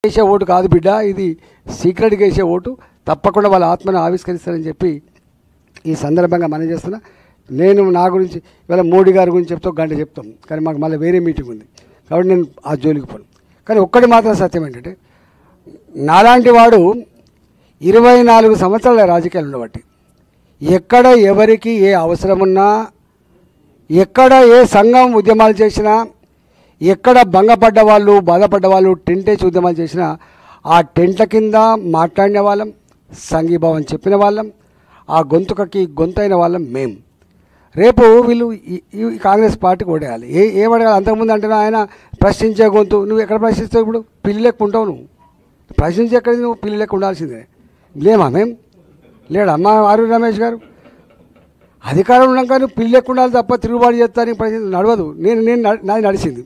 వేసే ఓటు కాదు బిడ్డ, ఇది సీక్రెట్గా వేసే ఓటు, తప్పకుండా వాళ్ళ ఆత్మను ఆవిష్కరిస్తారని చెప్పి ఈ సందర్భంగా మనం చేస్తున్నా. నేను నా గురించి ఇవాళ మోడీ గారి గురించి చెప్తా, గంట చెప్తాం, కానీ మాకు మళ్ళీ వేరే మీటింగ్ ఉంది కాబట్టి నేను ఆ జోలికి పోను. కానీ ఒక్కటి మాత్రం సత్యం ఏంటంటే, నాలాంటి వాడు 24 సంవత్సరాల రాజకీయాలు ఉండబట్టి ఎక్కడ ఎవరికి ఏ అవసరమున్నా, ఎక్కడ ఏ సంఘం ఉద్యమాలు చేసినా, ఎక్కడ భంగపడ్డ వాళ్ళు బాధపడ్డ వాళ్ళు టెంటేసి ఉద్యమాలు చేసినా ఆ టెంట్ల కింద మాట్లాడిన వాళ్ళం, సంఘీభావం చెప్పిన వాళ్ళం, ఆ గొంతుకకి గొంతైన వాళ్ళం మేం. రేపు వీళ్ళు ఈ కాంగ్రెస్ పార్టీకి ఓడేయాలి. ఏమడగాలి? అంతకుముందు అంటే ఆయన ప్రశ్నించే గొంతు, నువ్వు ఎక్కడ ప్రశ్నిస్తావు? ఇప్పుడు పిల్లి లెక్క ఉంటావు, నువ్వు ప్రశ్నించి ఎక్కడ నువ్వు పిల్లి లెక్క ఉండాల్సిందే. లేమా మేం? లేడా అమ్మ ఆరు రమేష్ గారు? అధికారం ఉన్నాక నువ్వు పిల్లి లెక్క ఉండాలి తప్ప తిరుగుబాటు చేస్తానికి ప్రశ్న నడవదు. నాది నడిచింది.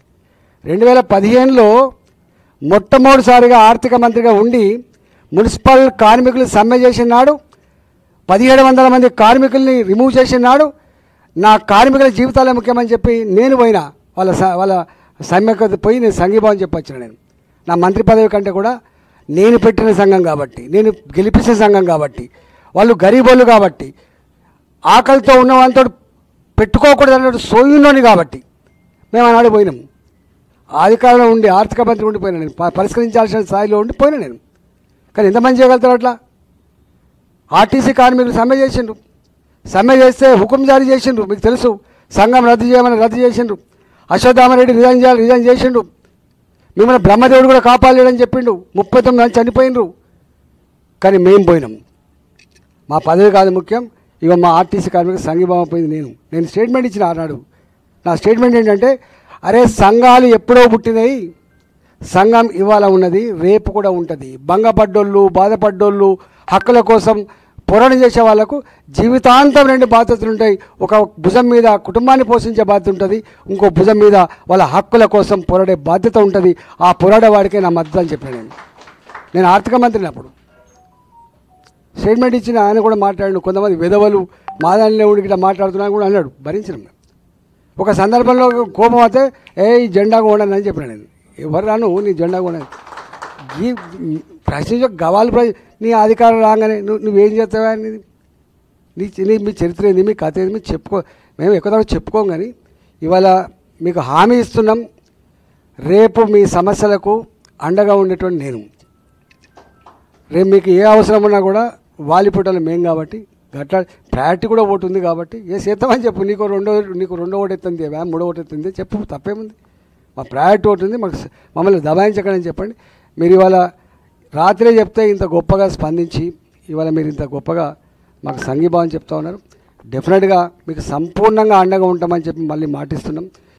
2015లో మొట్టమొదటిసారిగా ఆర్థిక మంత్రిగా ఉండి మున్సిపల్ కార్మికులు సమ్మె చేసిన నాడు 1700 మంది కార్మికుల్ని రిమూవ్ చేసిన నాడు నా కార్మికుల జీవితాలే ముఖ్యమని చెప్పి నేను పోయినా, వాళ్ళ సమ్మెకు పోయి నేను సంఘీభావం చెప్పొచ్చిన. నేను నా మంత్రి పదవి కంటే కూడా నేను పెట్టిన సంఘం కాబట్టి, నేను గెలిపించిన సంఘం కాబట్టి, వాళ్ళు గరీబోళ్ళు కాబట్టి, ఆకలితో ఉన్న వాళ్ళతో పెట్టుకోకూడదు అన్నట్టు సోయున్నోని కాబట్టి మేము ఆనాడు పోయినాం. అధికారంలో ఉండి ఆర్థిక మంత్రి ఉండిపోయినా నేను, పరిష్కరించాల్సిన స్థాయిలో ఉండిపోయినా నేను. కానీ ఎంతమంది చేయగలుగుతారు అట్లా? ఆర్టీసీ కార్మికులు సమ్మె చేసిండ్రు, సమ్మె చేస్తే హుకుం జారీ చేసిండ్రు, మీకు తెలుసు. సంఘం రద్దు చేయమని రద్దు చేసిండ్రు. అశ్వత్థామరెడ్డి రిజైన్ చేసిండు. మిమ్మల్ని బ్రహ్మదేవుడు కూడా కాపాడలేడని చెప్పిండు. 39 మంది చనిపోయినరు. కానీ మేము పోయినాం. మా పదవి కాదు ముఖ్యం. ఇక మా ఆర్టీసీ కార్మికులు సంఘీభావం పోయింది. నేను స్టేట్మెంట్ ఇచ్చిన ఆనాడు. నా స్టేట్మెంట్ ఏంటంటే, అరే సంఘాలు ఎప్పుడో పుట్టినాయి, సంఘం ఇవాళ ఉన్నది, రేపు కూడా ఉంటుంది. భంగపడ్డోళ్ళు, బాధపడ్డోళ్ళు, హక్కుల కోసం పోరాటం చేసే వాళ్లకు జీవితాంతం 2 బాధ్యతలు ఉంటాయి. ఒక భుజం మీద కుటుంబాన్ని పోషించే బాధ్యత ఉంటుంది, ఇంకో భుజం మీద వాళ్ళ హక్కుల కోసం పోరాడే బాధ్యత ఉంటుంది. ఆ పోరాడేవాడికే నా మద్దతు అని చెప్పాను. నేను ఆర్థిక మంత్రిని అప్పుడు స్టేట్మెంట్ ఇచ్చిన. ఆయన కూడా మాట్లాడాడు. కొంతమంది విధవలు మాదానిలో ఉండి ఇట్లా మాట్లాడుతున్నాను కూడా అన్నాడు. భరించిన. ఒక సందర్భంలో కోపం అయితే ఈ జెండాగా ఉండను అని చెప్పిన. నేను ఎవరు రాను నీ జెండాగా ఉండను, ఈ ప్రశ్నించ గవాలు నీ అధికారం రాగానే నువ్వేం చేస్తావా? మీ చరిత్ర ఏంది, మీ కథ ఏంది, మీరు చెప్పుకో. మేము ఎక్కువ చెప్పుకోం, కానీ ఇవాళ మీకు హామీ ఇస్తున్నాం, రేపు మీ సమస్యలకు అండగా ఉండేటువంటి నేను. రేపు మీకు ఏ అవసరం ఉన్నా కూడా వాలిపుటలు మేం కాబట్టి, గట్లా ప్రయారిటీ కూడా ఓటు ఉంది కాబట్టి ఏ చేద్దామని చెప్పు. నీకు రెండో ఓటు ఎత్తుంది, మూడో ఓటు ఎత్తుంది చెప్పు, తప్పేముంది. మా ప్రయారిటీ ఓటు ఉంది, మమ్మల్ని దబాయించకండి చెప్పండి. మీరు ఇవాళ రాత్రే చెప్తే ఇంత గొప్పగా స్పందించి ఇవాళ మీరు ఇంత గొప్పగా మాకు సంఘీభావం చెప్తా ఉన్నారు. డెఫినెట్గా మీకు సంపూర్ణంగా అండగా ఉంటామని చెప్పి మళ్ళీ మాటిస్తున్నాం.